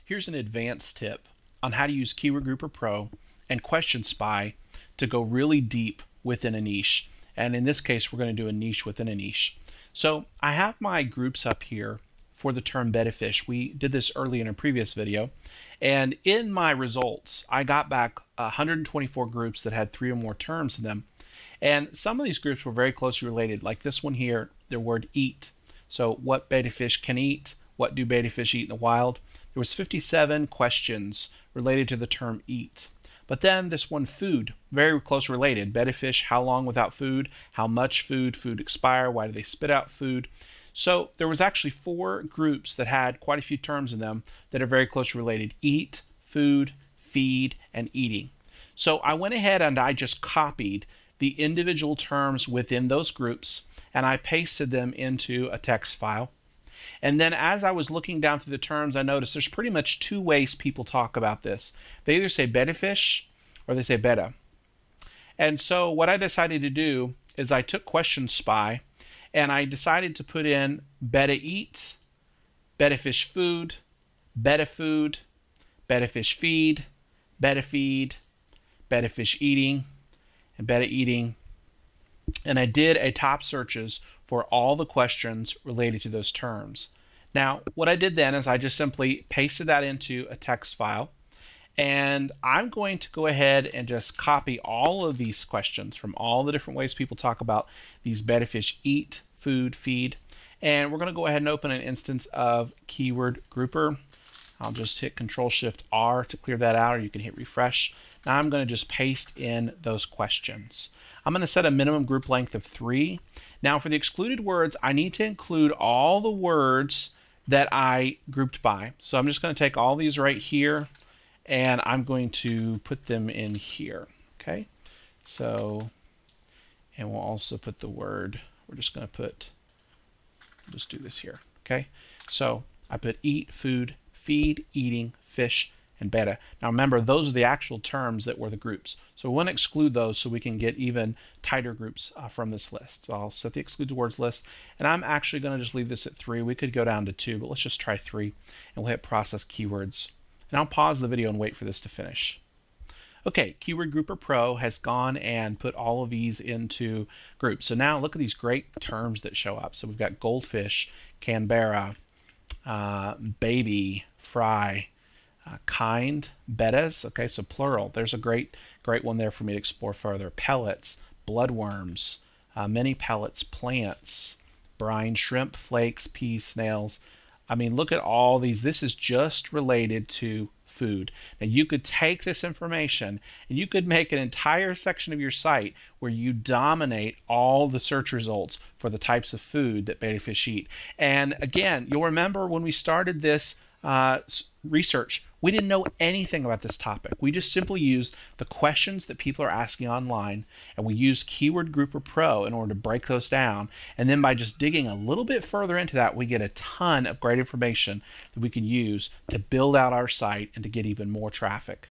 Here's an advanced tip on how to use Keyword Grouper Pro and Question Spy to go really deep within a niche. And in this case, we're going to do a niche within a niche. So I have my groups up here for the term betta fish. We did this early in a previous video. And in my results, I got back 124 groups that had 3 or more terms in them. And some of these groups were very closely related, like this one here, the word eat. So what betta fish can eat? What do betta fish eat in the wild? There was 57 questions related to the term eat. But then this one food, very close related. Betta fish, how long without food? How much food? Food expire? Why do they spit out food? So there was actually 4 groups that had quite a few terms in them that are very closely related. Eat, food, feed, and eating. So I went ahead and I just copied the individual terms within those groups and I pasted them into a text file. And then as I was looking down through the terms, I noticed there's pretty much 2 ways people talk about this. They either say betta fish or they say betta. And so what I decided to do is I took Question Spy and I decided to put in betta eat, betta fish food, betta fish feed, betta fish eating, and betta eating. And I did a top searches for all the questions related to those terms. Now, what I did then is I just simply pasted that into a text file. And I'm going to go ahead and just copy all of these questions from all the different ways people talk about these betta fish eat, food, feed. And we're going to go ahead and open an instance of Keyword Grouper. I'll just hit Control-Shift-R to clear that out, or you can hit refresh. Now I'm going to just paste in those questions. I'm going to set a minimum group length of 3. Now for the excluded words, I need to include all the words that I grouped by. So I'm just going to take all these right here and I'm going to put them in here. Okay. So, and we'll also put the word, we're just going to put, just do this here. Okay. So I put eat, food, feed, eating, fish, and betta. Now remember, those are the actual terms that were the groups. So we want to exclude those so we can get even tighter groups from this list. So I'll set the excluded words list, and I'm actually going to just leave this at 3. We could go down to 2, but let's just try 3, and we'll hit Process Keywords. And I'll pause the video and wait for this to finish. Okay, Keyword Grouper Pro has gone and put all of these into groups. So now look at these great terms that show up. So we've got goldfish, Canberra, baby, fry, kind, bettas, okay, so plural. There's a great one there for me to explore further. Pellets, bloodworms, many pellets, plants, brine, shrimp, flakes, peas, snails. I mean, look at all these. This is just related to food. Now you could take this information and you could make an entire section of your site where you dominate all the search results for the types of food that betta fish eat. And again, you'll remember when we started this research, we didn't know anything about this topic. We just simply used the questions that people are asking online, and we used Keyword Grouper Pro in order to break those down. And then by just digging a little bit further into that, we get a ton of great information that we can use to build out our site and to get even more traffic.